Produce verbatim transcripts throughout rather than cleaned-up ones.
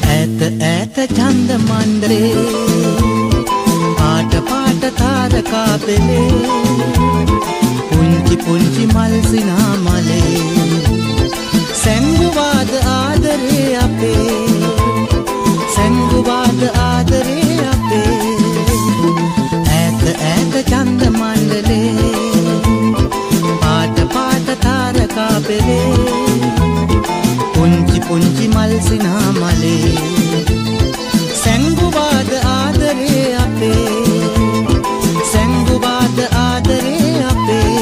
ඈත ඈත චන්ද මණ්ඩලේ පාට පාට තාරකා පෙළේ පුංචි පුංචි මල් සිනා මලේ සැංගුවාද ආදරේ අපේ සැංගුවාද ආදරේ අපේ ඈත ඈත චන්ද මණ්ඩලේ පාට පාට තාරකා පෙළේ පුංචි පුංචි මල් සිනා මලේ සැංගුවාද ආදරේ අපේ සැංගුවාද ආදරේ අපේ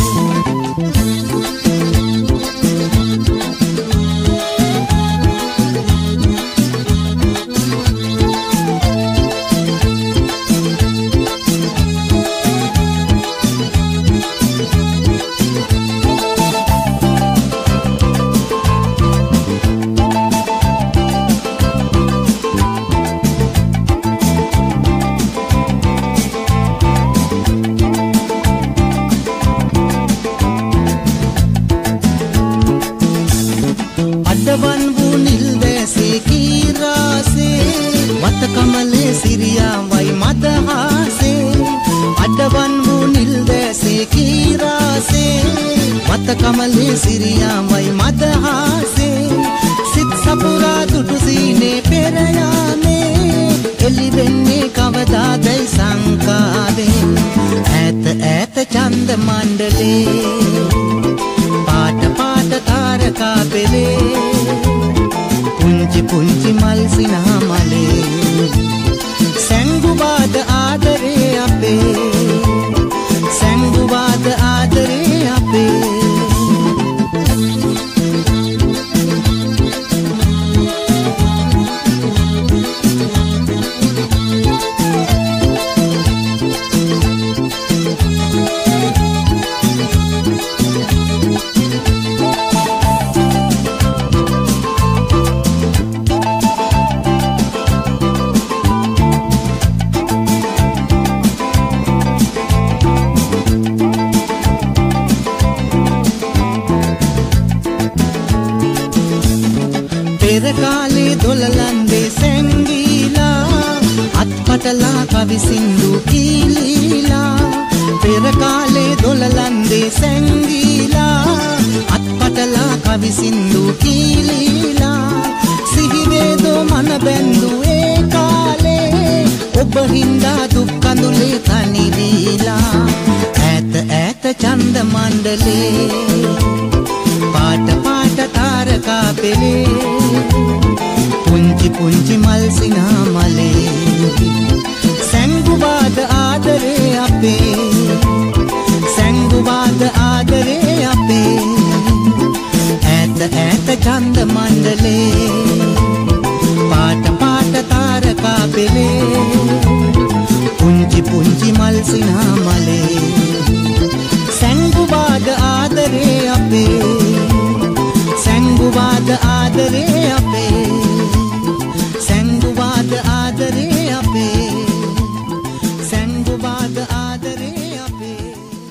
අඩවන් වූ නිල් දැසේ කීරාසේ වත කමලේ සිරියා වයි මදහාසේ අඩවන් වූ නිල් දැසේ කීරාසේ වත කමලේ සිරියා වයි මදහාසේ සිත් සපුරා දුටු සීනේ පෙර යාමේ එළි වෙන්නේ කවදාදයි සංකාවේ ඈත ඈත චන්ද මණ්ඩලේ පාට පාට තාරකා පෙළේ පුංචි පුංචි මල් සිනා මලේ සැංගුවාද ආදරේ අපේ සැංගුවාද ආදරේ අපේ පෙර කාලේ දොළලන්දේ සැංගීලා අත්පටලා කවි සින්දු කීලීලා පෙර කාලේ දොළලන්දේ සැංගීලා අත්පටලා කවි සින්දු කීලීලා සිහිවේදෝ මන බැන්දු ඒ කාලේ ඔබ හින්දා දුක් කඳුලේ තනි වීලා ඈත ඈත චන්ද මණ්ඩලේ පාට පාට තාරකා පෙළේ පුංචි පුංචි මල් සිනා මලේ සැංගුවාද ආදරේ අපේ සැංගුවාද ආදරේ අපේ ඈත ඈත චන්ද මණ්ඩලේ පාට පාට තාරකා පෙළේ පුංචි පුංචි මල් සිනා මලේ සැංගුවාද ආදරේ අපේ සැංගුවාද ආදරේ අපේ සැංගුවාද ආදරේ අපේ සැංගුවාද ආදරේ අපේ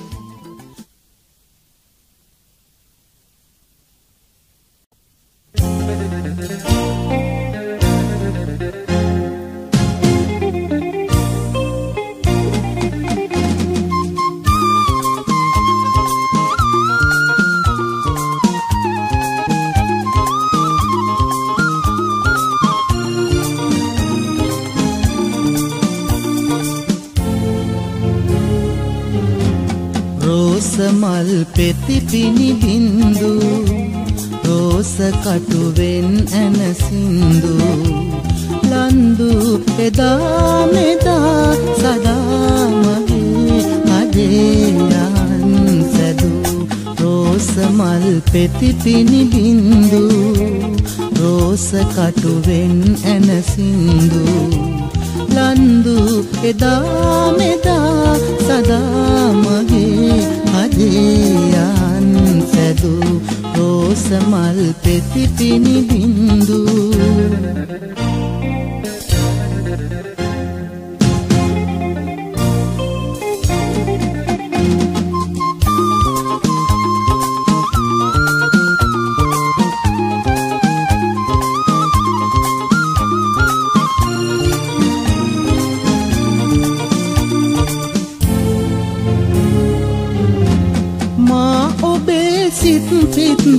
මල් පෙති පිනි බින්දු රෝස කටුවෙන් ඇන සින්දු ලන්දු එදා මෙදා සදා මගේ හදේ යන්සදු රෝස මල් පෙති පිනි බින්දු රෝස කටුවෙන් ඇන සින්දු ලන්දු එදා මෙදා සදා මගේ හදයන් සැදු රෝස මල් පෙති පිනි බින්දු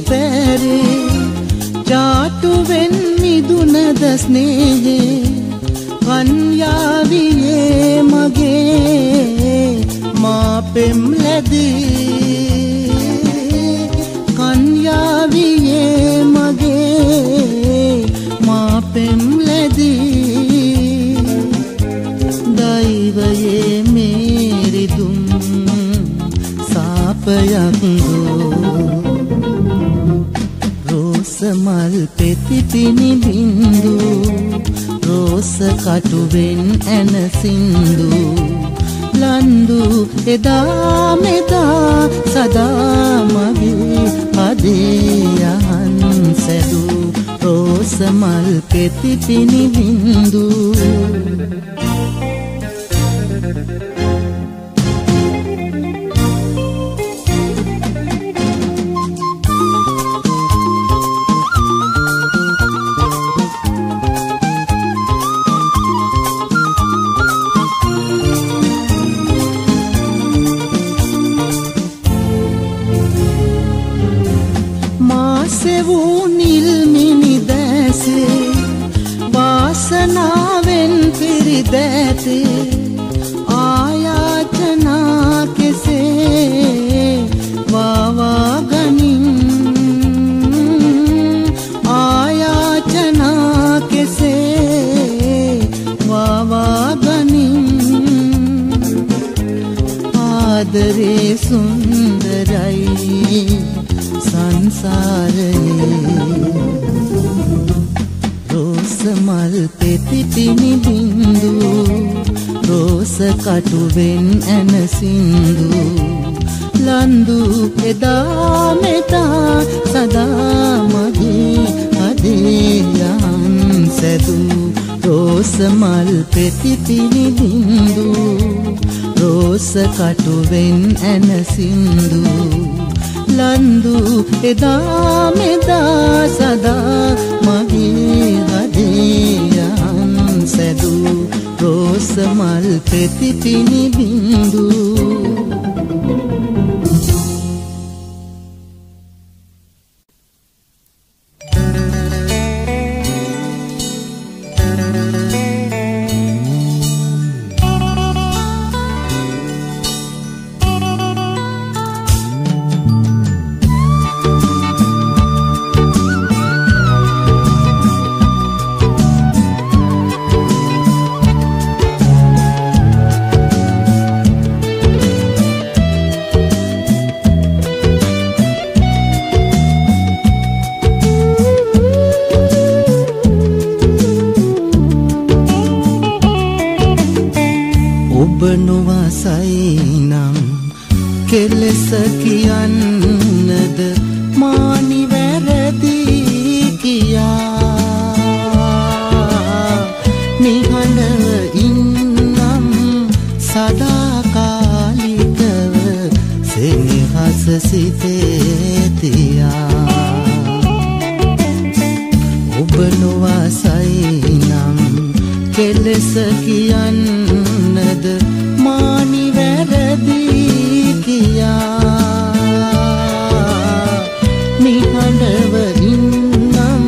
පැරේ චාටුවෙන් මිදුනද ස්නේහේ කන්යාවියේ මගේ මා පෙම් ලැබී කන්යාවියේ මගේ මා පෙම් ලැබී දෛවයේ මේරිදුම් සාපයක් රෝස මල් පෙති පිනි බින්දු රෝස කටුවෙන් ඇන සින්දු ලන්දු එදා මෙදා සදා මගේ හදේ යහන් සැදු රෝස මල් පෙති පිනි බින්දු वासनावें फिरी देते आयाचना किसे वावा गनिं आयाचना किसे वावा गनिं आदरे सुंदराई संसारे මල් පෙති පිනි බින්දු රෝස කටුවෙන් ඇන සින්දු ලන්දු එදා මෙදා සදා මගේ හදේ යහන් සැදු රෝස මල් පෙති පිනි බින්දු රෝස කටුවෙන් ඇන සින්දු ලන්දු එදා මෙදා සදා මගේ හදේ යහන් සැදු රෝස මල් පෙති පිනි බින්දු කෙලෙස කියන්නද මානි වැරදි කියා නිහඬව ඉන්නම් සදාකාලිකව සෙනෙහස සිතේ තියා ඔබ නොවසයි නම් කෙලෙස කියන්නද මානි වැරදි නිහඬව ඉන්නම්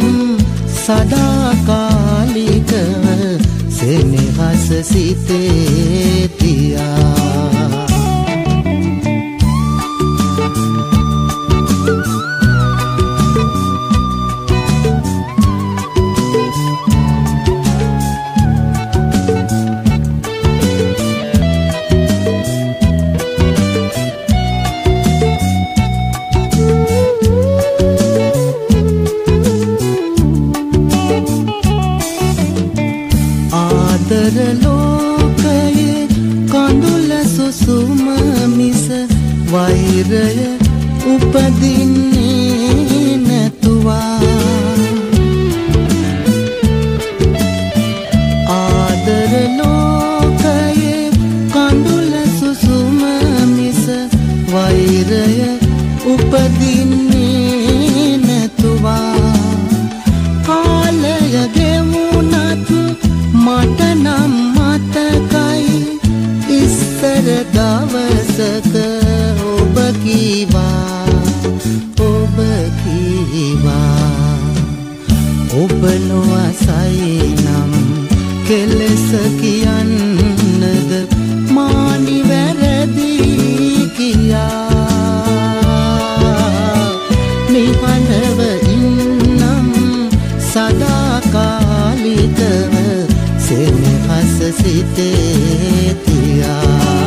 සදාකාලිකව සෙනෙහස සිතේ තියා ලෝකයේ කඳුල සුසුම මිස වෛරය උපදින්නේ නැතුවා ආදර ලෝකයේ කඳුල සුසුම මිස වෛරය උපදින්නේ නැතුවා කාලය ගෙවුනත් මට නම් මතකයි ඉස්සර දවසක ඔබ කීවා ඔබ කී නොඅසයි නම් කෙලෙස කියන්නද මානි වැරදි කියා නිහඬව ඉන්නම් සදාකාලිකව සෙනෙහස සිතේ තියා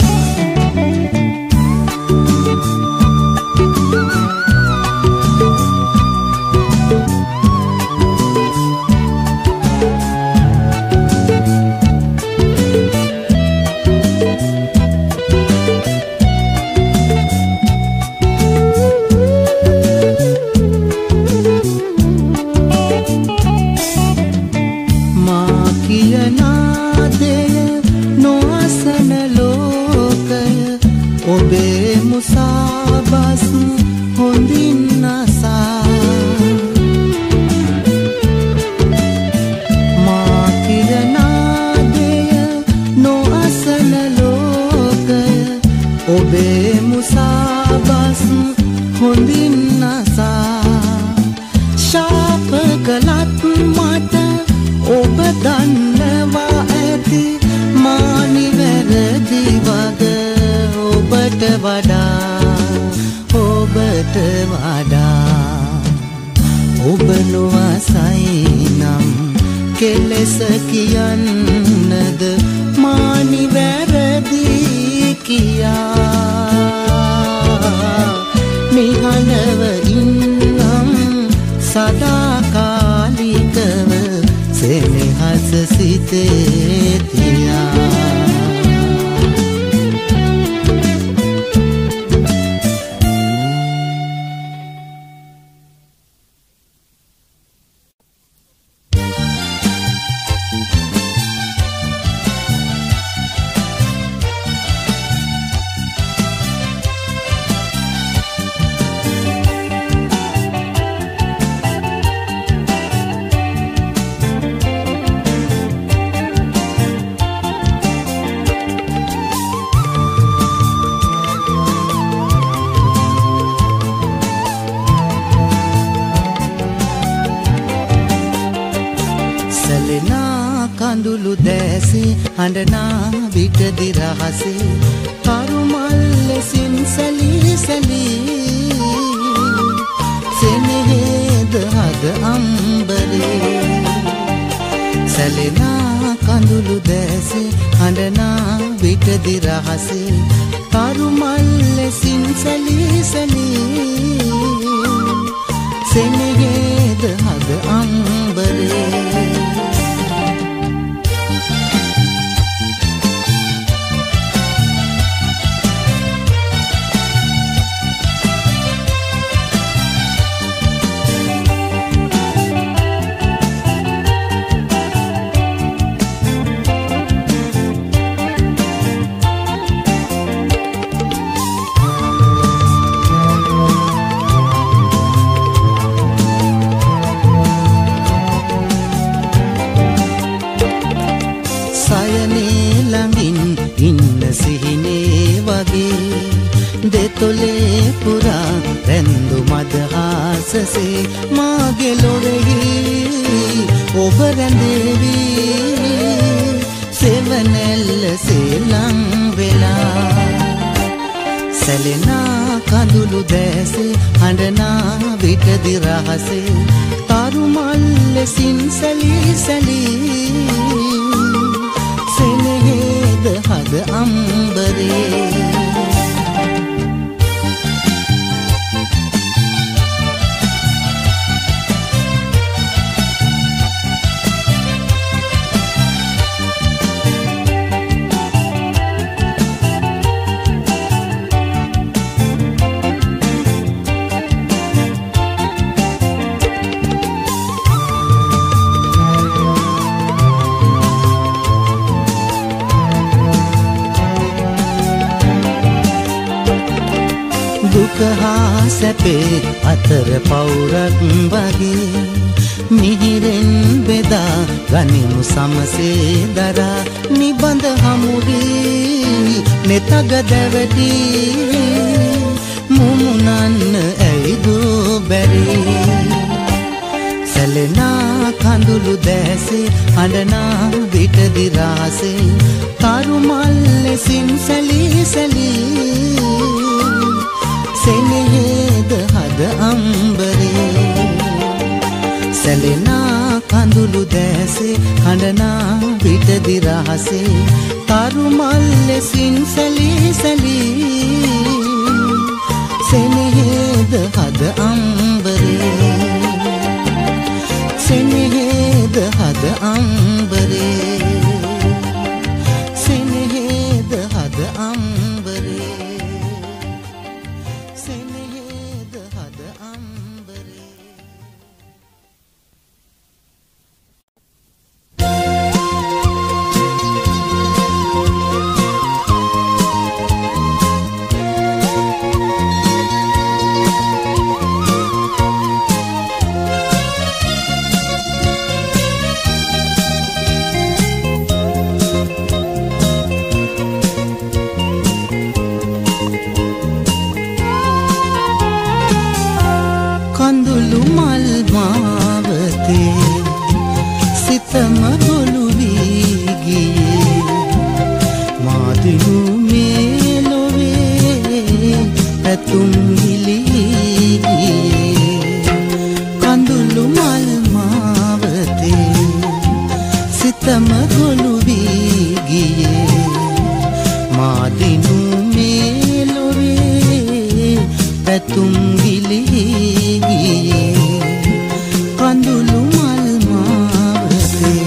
කෙලෙස කියන්නද මානි වැරදි කියා නිහඬව ඉන්නම් සදාකාලිකව සෙනෙහස සිතේ තියා කඳුළු දැසේ හඬනා විටදි රහසේ කරුමල් ලෙසින් සැලී සැලී සෙනෙහේද හද අම්බරේ සැලෙනා කඳුළු දැසේ හඬනා විටදි රහසේ කරුමල් ලෙසින් සැලී සැලී සෙනෙහේද හද අම්බරේ දෙතොලේ පුරා රැඳු මදහාසසේ මාගේ ලොවෙහි ඔබ රැඳෙවි සෙවණැල්ලසේ ලං වෙලා සැලෙනා කඳුළු දැසේ හඬනා විටදි රහසේ තරුමල් ලෙසින් සැලී සැලී සෙනෙහේද හද අම්බරේ දුක හා සැපේ අතර පවුරක් වගේ මිහිරෙන් බෙදා ගනිමු සමසේ දරා නිබඳ හමුවී නෙතග දැවටි මුමුණන්න ඇයිදු බැරි සැලෙනා කඳුළු දැසේ හඬනා විට දිරාසේ තරු මල් ලෙසින් සැලී සැලී සෙනෙහද හද අම්බරේ සැලෙනා කඳුළු දැසේ හඬනා විට දිරාසේ තරු මල් ලෙසින් සැලී සැලී සෙනෙහද හද අම්බරේ සෙනෙහද හද අම්බරේ සෙනෙහද හද අම්බරේ සෙනෙහද හද අම්බරේ කඳුළු මල් මාවතේ සිතම ගොළු වී ගියේ මාදිනු මේ ලොවේ ඇතුම් හිලී ගියේ කඳුළු මල් මාවතේ සිතම ගොළු වී ගියේ මාදිනු මේ ලොවේ ඇතුම් හිලී කඳුළු මල් මාවතේ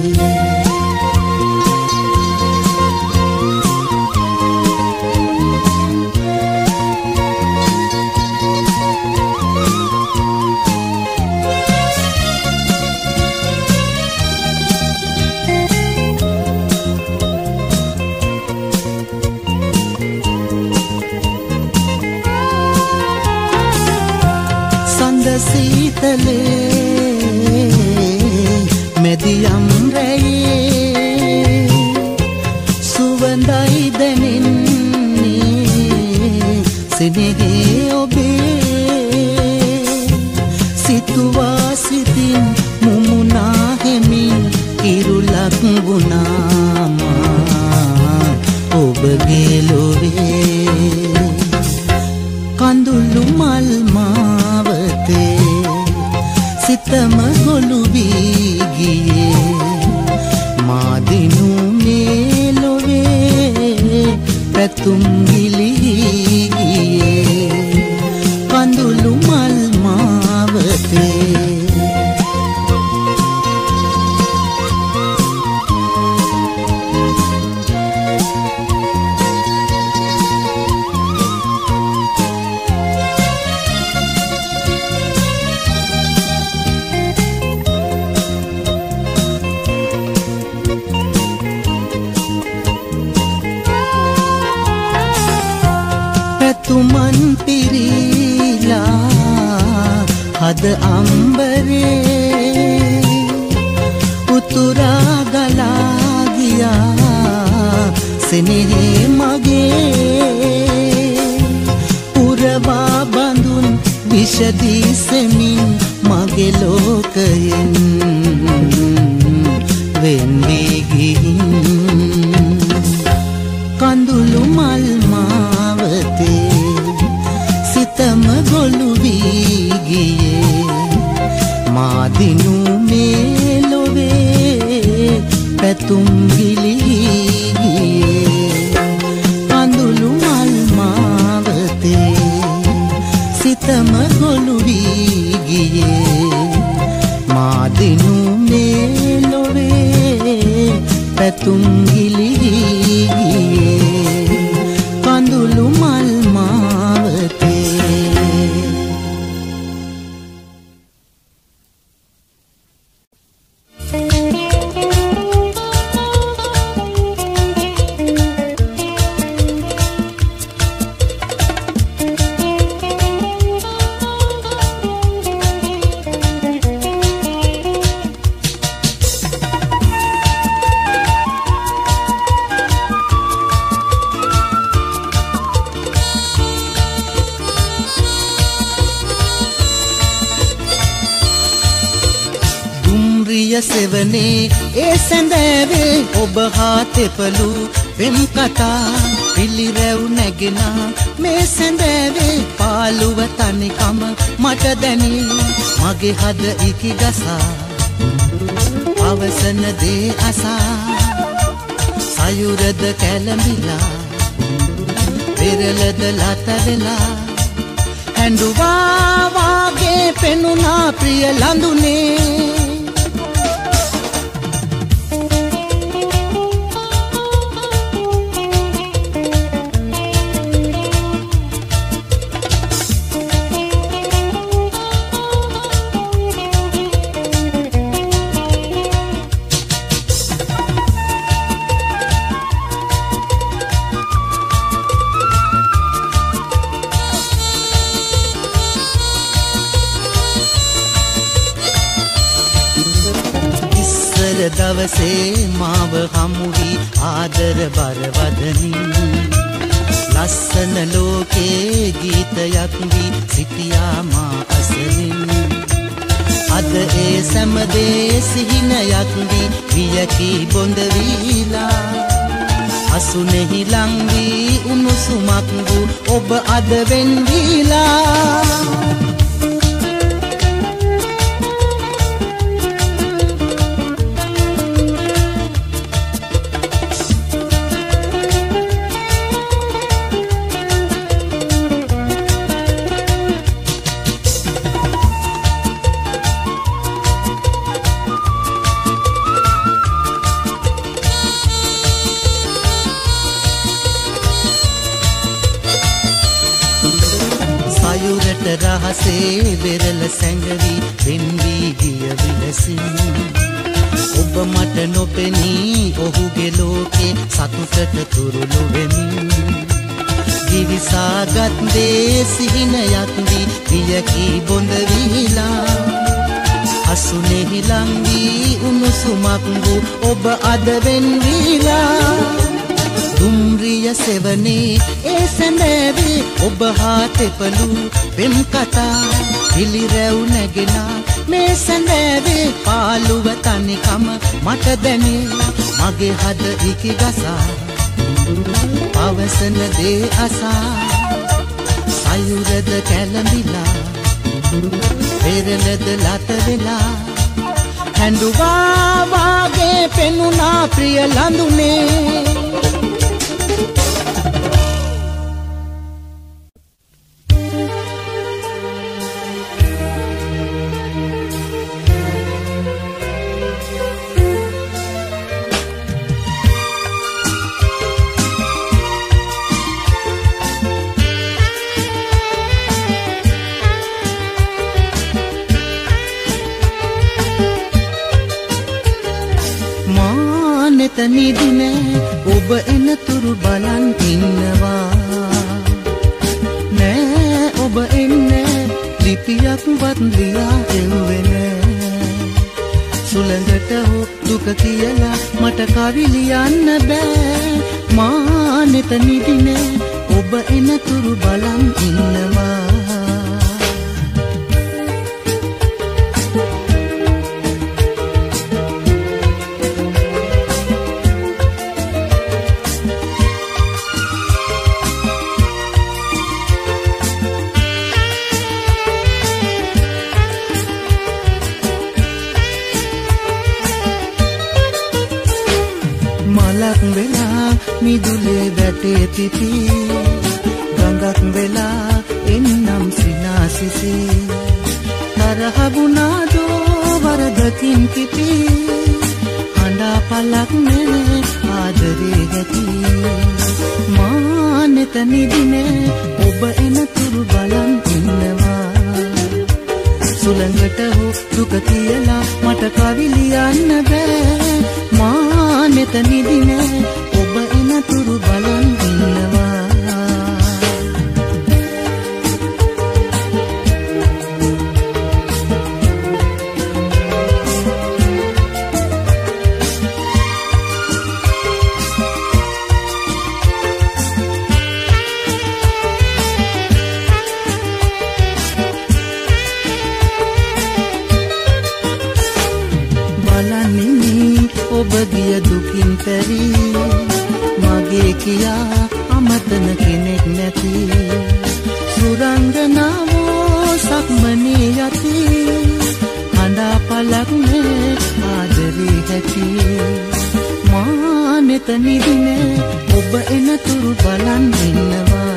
සීතලේ මෙදියම් රැයේ සුවඳයි දැනෙන්නේ සෙනෙහේ ඔබේ සිතුවා සිතින් මුමුණා හෙමින් ඉරුලක් වුණාමා ඔබගේ ලොවේ කඳුළු මල් මාවතේ සිතම ගොළු වී ගියේ මාදිනු මේ ලොවේ පැතුම් ගිලී ගියේ කඳුළු මල් මාවතේ තුමන් පිරීලා හද අම්බරේ උතුරා ගලා ගියා සෙනෙහේ මගේ උරවා බඳුන් විෂදී සෙමින් මගේ ලෝකයෙන් වෙන් වී ගිහින් කඳුළු මල් මාවතේ සිතම ගොළු වී ගියේ මාදිනු මේ ලොවේ පැතුම් ගිලී ගියේ කඳුළු මල් මාවතේ සිතම ගොළු වී ගියේ මාදිනු මේ ලොවේ පැතුම් ගිලී ගියේ කඳුළු මල් මාවතේ සෙවනේ ඒ සැඳෑවේ ඔබ හා තෙපලු වෙම් කතා පිළිරැව් නැගෙන මේ සැඳෑවේ පාළුව තනිකම මට දැනේ මගේ හද ඉකි ගසා අවසන දේ අසා සයුරද කැළඹිලා පෙරලද ලත වෙලා හැඬුවා වාගේ පෙනුනා ප්‍රිය ලඳුනේ දවසේ මාව හමුවී ආදර බරවදනින් ලස්සන ලෝකේ ගීතයක් වී සිටියා මා අසලින් අද ඒ සැමදේ සිහිනයක් වී වියකී බොඳ වීලා අසුනේහි ලං වී උණුසුමක් වූ ඔබ අද වෙන් වීලා රහසේ වෙරළ සැඟවි වෙන්වී ගිය විලසින් ඔබ මට නොපෙනී ඔහුගේ ලෝකේ සතුටට තුරුළු වෙමින් දිවිසාගත් දේ සිහිනයක් වී වියකී බොඳ වීලා අසුනේහි ලං වී උණුසුමක් වූ ඔබ අද වෙන් වීලා දුම්රිය සෙවනේ ඒ සැඳෑවේ ඔබ හා තෙපලු වෙම් කතා පිළිරැව් නැගෙන මේ සැඳෑවේ පාළුව තනිකම මට දැනේ මගේ හද ඉකි ගසා අවසන දේ අසා සයුරද කැළඹිලා පෙරලද ලත වෙලා හැඬුවා වාගේ පෙනුනා ප්‍රිය ලඳුනේ නිදින ඔබ එනතුරු බලන් ඉන්නවා නෑ ඔබ එන්නේ ලිපියක් වත් ලියා එව්වේ නෑ සුළඟට හෝ දුක කියලා මට කවි ලියන්න බෑ මා නෙත නිදින ඔබ එනතුරු බලන් ඉන්නවා වෙලා මිදුලේ වැටේ පිපි ගඟක් වෙලා එන්නම් සිනාසිසි තරහ වුණාදෝ වරදකින් කිපි හඬා පලක් නේ ආදරේ ගැති මා නෙත නිදිනේ ඔබ එනතුරු බලන් ඉන්නවා සුළඟට හෝ දුක කියලා මට කවි ලියන්න බෑ මා නෙත නිදිනේ ඔබ එනතුරු බලන් ඉන්නවා බලන් මනිනි ඔබ ගිය දුකින් පැරි මගේ කියා අමතන කෙනෙක් නැති සුරංගනාවෝ සක්මනේ යති හඬා පලක් නේ ආදරේ හැටි මා මෙතනදිනේ ඔබ එනතුරු බලන් ඉන්නවා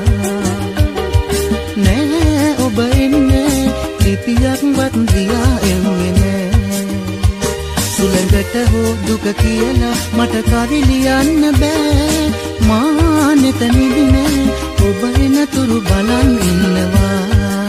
නෑ ඔබ එන්නේ ලිපියක්වත් දියා එන්නේ නෑ සුළඟට හෝ දුක කියලා මට කවි ලියන්න බෑ මා මෙතනදිනේ ඔබ එනතුරු බලන් ඉන්නවා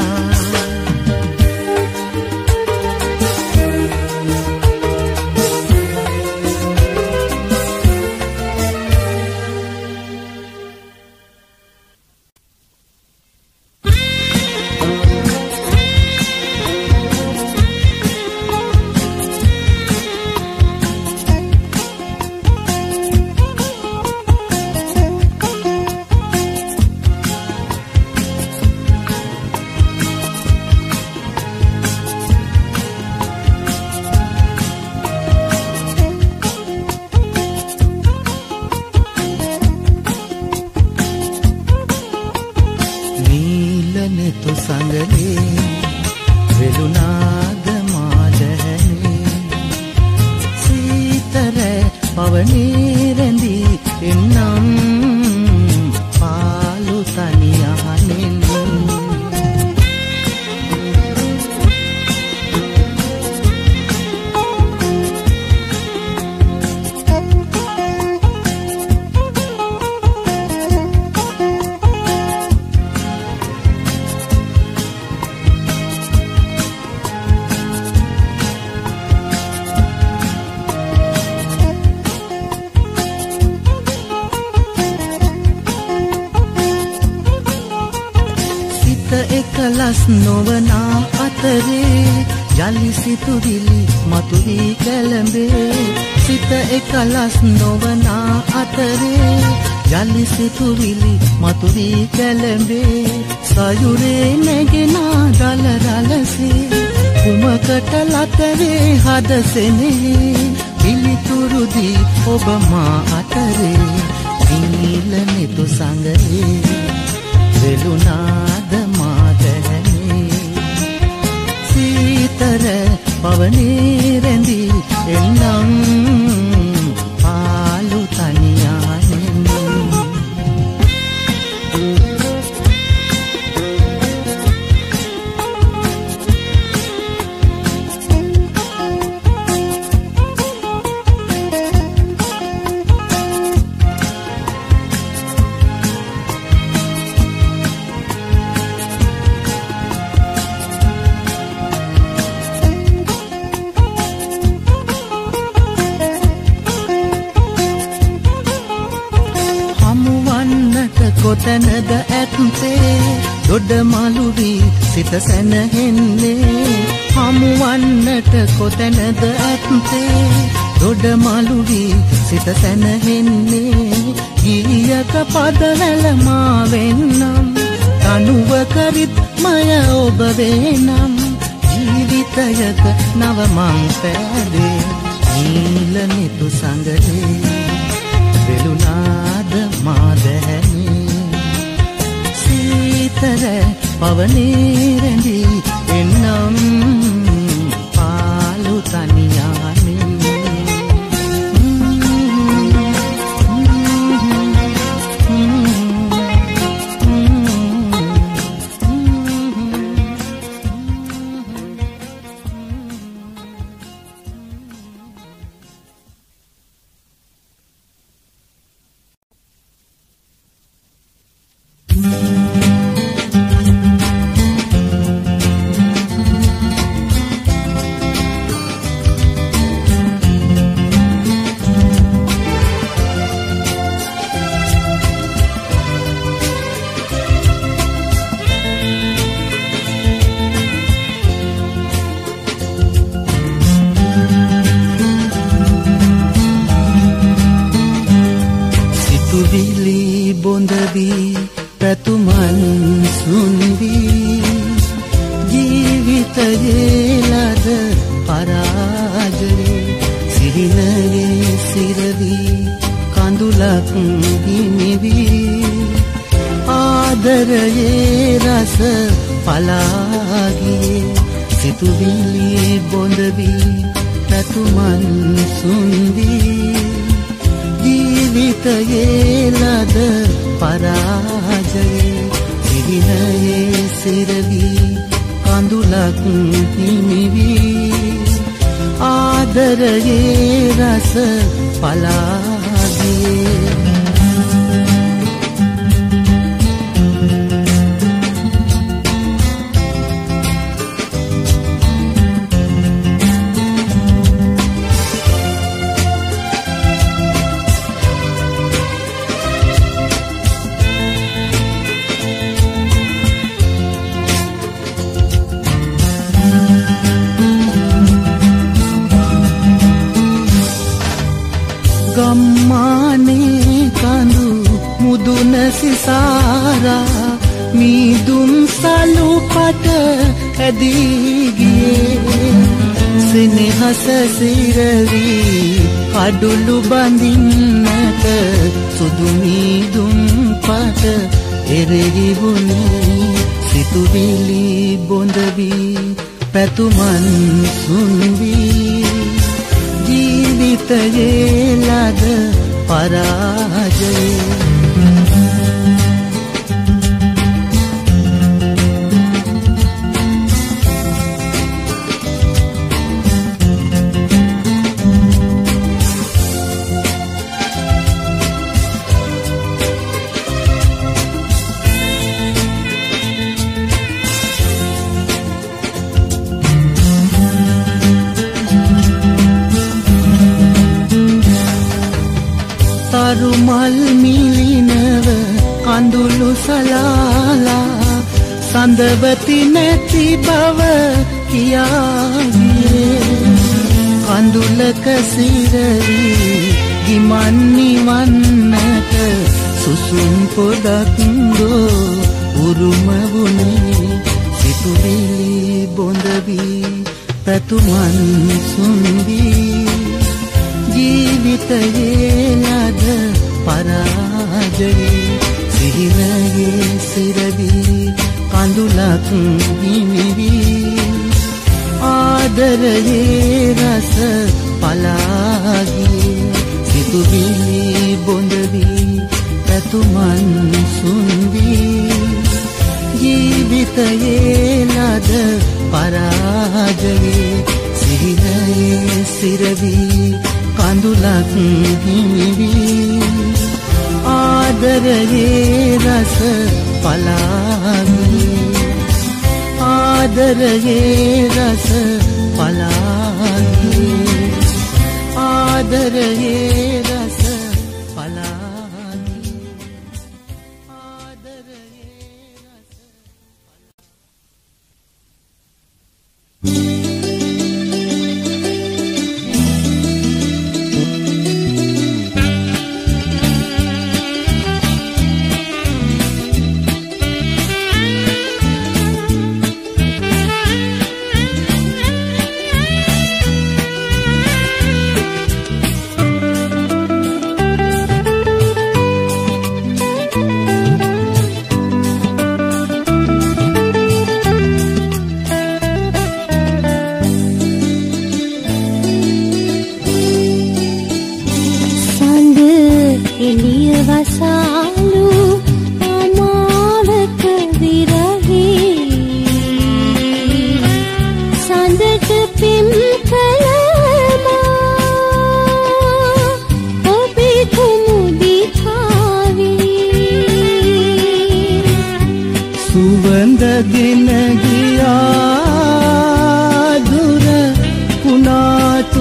එකලස් නොවනා අතරේ යලි සිතුවිලි මතුවී කැළඹේ සිත එකලස් නොවනා අතරේ යලි සිතුවිලි මතුවී කැළඹේ සයුරේ නැගෙන දල රලසේ කුමකට ලතරේ හදසෙනේ පිළිතුරුදී ඔබ මා අතරේ නිල නිතු සංගලේ වෙලුනාද මාදැනේ සීතර පවනේ රැඳී එන්නම් පාලු තනියානෙන් කොතැනද ඇත්තේ දොඩ මලු වී සිත සැනහෙන්නේ හමුවන්නට කොතැනද ඇත්තේ දොඩ මලු වී සිත සැනහෙන්නේ ගීයක පදවැල මා වෙන්නම් තනුව කරිත් මය ඔබ වේනම් ජීවිතයක නව මං පෑදේ නීල නිතු සංගලේ වෙලුනාද මාදැනේ සීතර පවනේ රැඳී එන්නම් පාලු තනියානෙන් පැතුමන් සුන්දී ජීවිතයේ ලද පරාජයේ සිහි සිහිනයේ සිරවී කඳුලක් හිමිවී ආදරයේ රස පලාගියේ සිතුවිලි බොඳ වී පැතුමන් සුන්දී ජීවිතයේ ලද පරාජයේ සිහිනයේ සිරවී කඳුලක් හිමිවී ආදරයේ රස පලාගියේ ගම්මානේ කඳු මුදුන සිසාරා මීදුම් සලුපට ඇදී ගියේ සෙනෙහස සිරවි කඩුළු බඳින්නට සුදු මීදුම් පට එරෙහි වුණේ සිතුවිලි බොඳ වී පැතුමන් සුන්වී ජීවිතයේ ලද පරාජයේ තරුමල් මිලිනව කඳුළු සලාලා සඳවති නැති බව කියාගියේ කඳුලක සිරවි ගිමන් නිවන්නට සුසුම් පොඩක් දෝ උරුම වුණේ සිතුවිලි බොඳ වී පැතුමන් සුන්වී ජීවිතයේ ලද පරාජයේ සිහිනයේ සිරවී කඳුලක් හිමිවී ආදරයේ රස පලාගියේ සිතුවිලි බොඳ වී පැතුමන් සුන්වී ජීවිතයේ ලද පරාජයේ සිහිනයේ සිරවී කඳුලක් හිමිවී ආදරයේ රස පලාගියේ ආදරයේ රස පලාගියේ ආදරයේ රස පලාගියේ ආදරයේ රස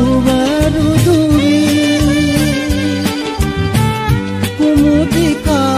कुमुदिका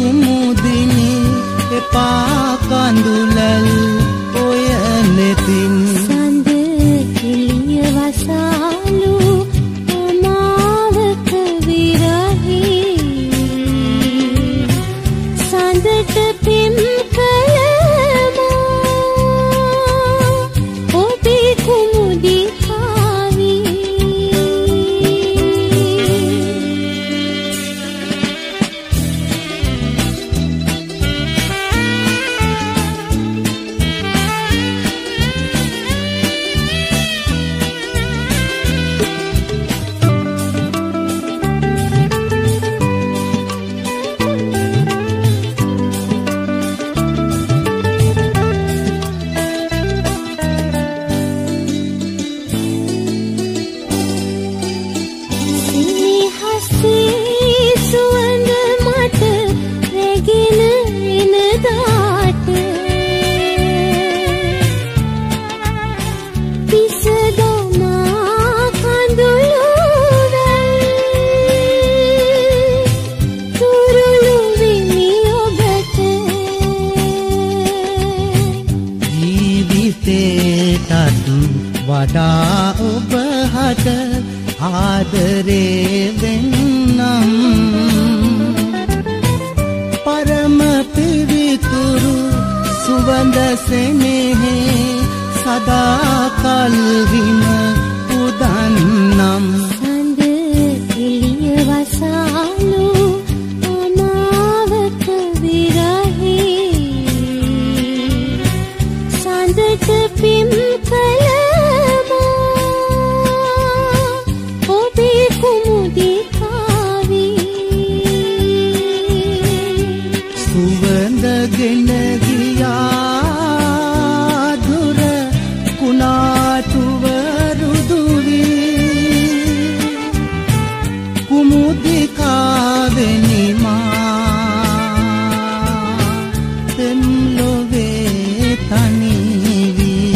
කුමුදිනි එපා කඳුලල් ඔය නෙතින් සඳ එළිය වසාලු අමාවක විරහි සඳට පෙම් කළමා ඔබේ කුමුදි කාවි වඩා ඔබ හට ආදරේ වෙන්නම් පරම පිවිතුරු සුවඳ සෙනෙහි සදා කල් හිම උදන්නම් සඳ එළිය වසාලු අමාවක විරහි සඳට පිම් ගෙන ගියා දුර කුණාටුව රුදුවී කුමුදිකාවෙනි මා තෙම්ලොවේ තනිවී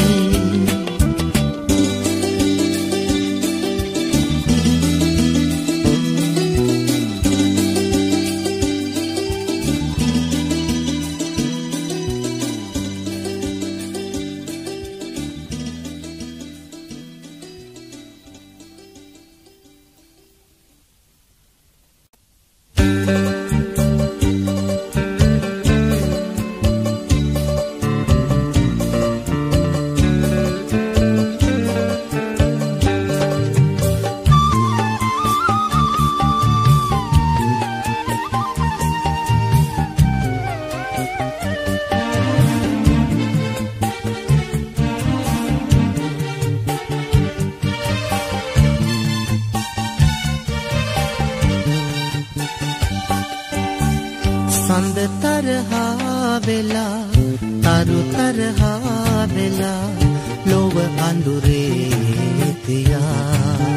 සඳ තරහා වෙලා තරු තරහා වෙලා ලොව අඳුරේ තියා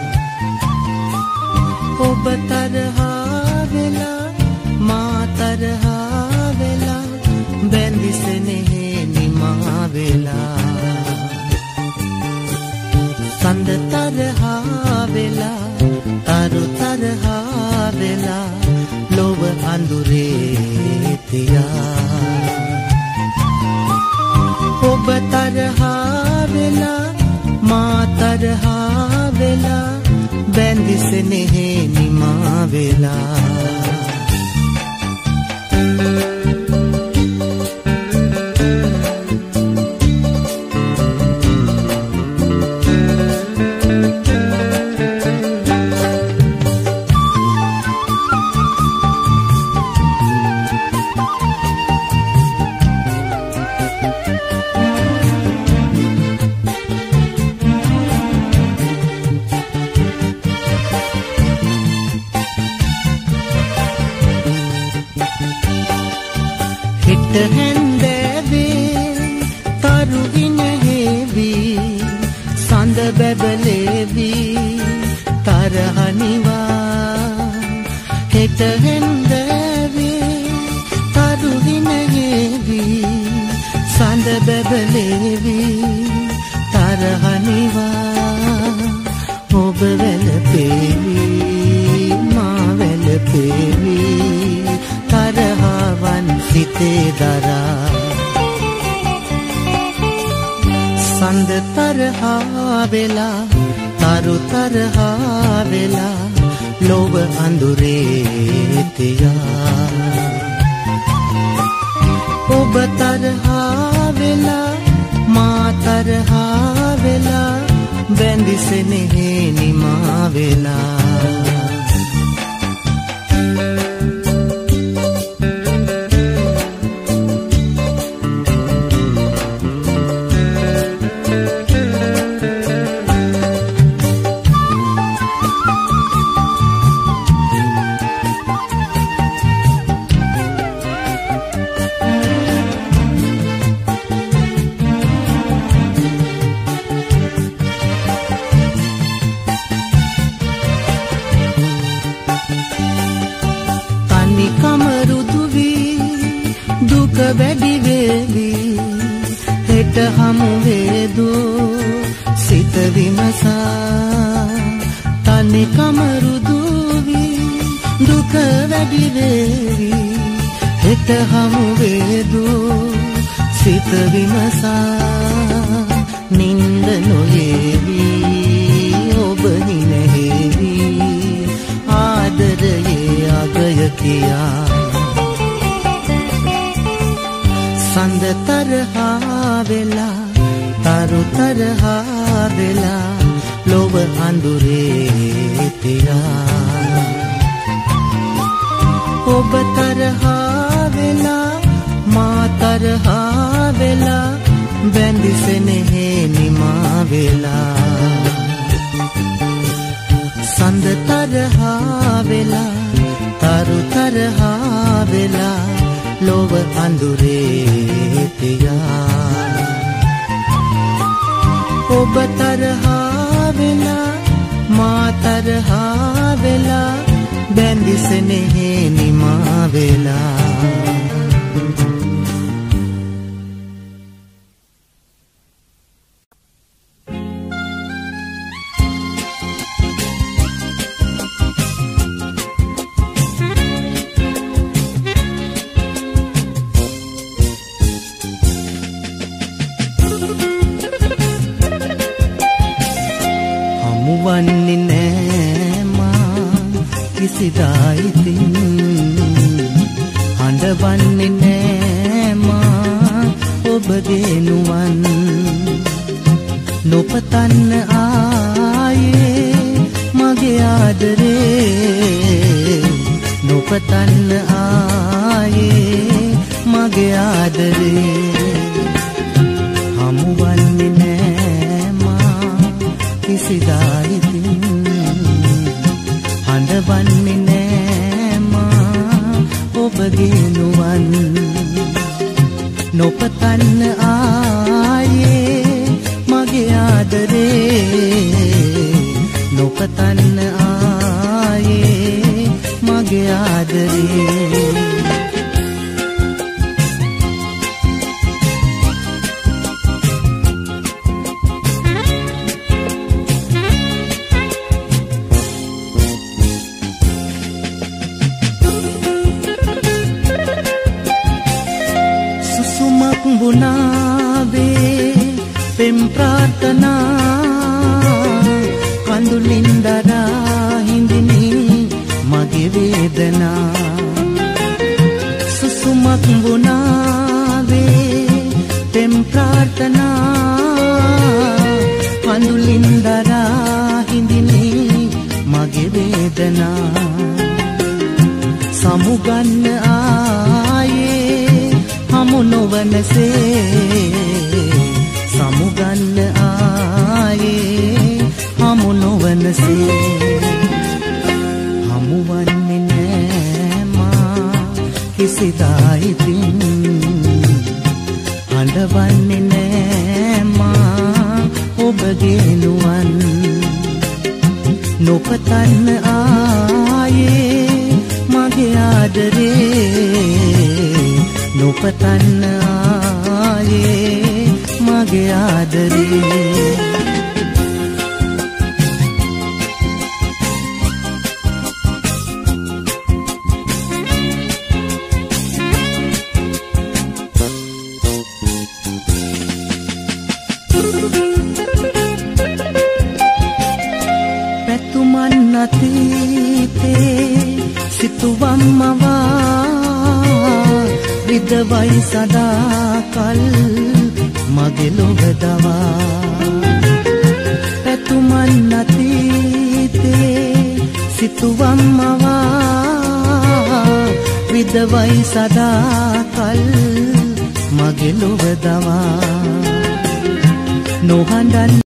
ඔබ තරහා වෙලා මා තරහා වෙලා බැඳිසෙනෙහි නිමා වෙලා සඳ තරහා වෙලා තරු තරහා වෙලා ලොව අඳුරේ තියා ඔබ තරහා වෙලා මා තරහා වෙලා බැඳිසෙනෙහි නිමා වෙලා හැන්දෑවේ තරු ඉනහෙවී සඳ බැබලේවී තරහනිවා හෙට හැන්දෑවේ තරු ඉනහෙවී සඳ බැබලේවී තරහනිවා ඔබ වැළපේවී මා වැළපේවී තරහ හිතේ දරා සඳ තරහා වෙලා තරු තරහා වෙලා ලොව අඳුරේ තියා ඔබ තරහා වෙලා මා තරහා වෙලා බැඳිසෙනෙහි නිමා වෙලා වැඩි වේවි හෙට හමු වේදෝ සිත විමසා තනි කමරු දුවි දුක වැඩි වේවි හෙට හමු වේදෝ සිත විමසා නින්ද නොයේවි ඔබ හිනහෙවි ආදරයේ අගය කියා සඳ තරහා වෙලා තරු තරහා වෙලා ලොව අඳුරේ තියා ඔබ තරහා වෙලා මා තරහා වෙලා බැඳිසෙනෙහි නිමා වෙලා සඳ තරහා වෙලා තරු තරහා වෙලා ලොව අඳුරේ තියා ඔබ තරහා වෙලා මා තරහා වෙලා බැඳිසෙනෙහි නිමා වෙලා වන්නේ නෑ මා කිසිදායිතින් හඬවන්නේ නෑ මා ඔබගේ නුවන් නොපතන්න ආයේ මගේ ආදරේ නොපතන්න ආයේ මගේ ආදරේ හමුවන්නේ නෑ මා කිසිදායිතින් හඬවන්නේ නෑ මා ඔබගේ නුවන් නොපතන්න ආයේ මගේ ආදරේ නොපතන්න ආයේ මගේ ආදරේ බුනාවේ පෙම් ප්‍රාර්ථනා කඳුලින් දරා හිඳිනි මගේ වේදනා සුසුමක් බුනාවේ පෙම් ප්‍රාර්ථනා කඳුලින් දරා හිඳිනි මගේ වේදනා සමුගන්න ආයේ හමු නොවනසේ සමුගන්න ආයේ හමු නොවනසේ හමුවන්නේ නෑ මා කිසිදායිතින් හඬවන්නේ නෑ මා ඔබගේ නුවන් නොපතන්න ආයේ මගේ ආදරේ නොපතන්න ආයේ මගේ ආදරේ පැතුමන් අතීතේ සිතුවම්මවා විදවයි සදාකල් මගේ ලොව දවා පැතුමන් අතීතේ සිතුවම්මවා විදවයි සදාකල් මගේ ලොව දවා නොහඬන්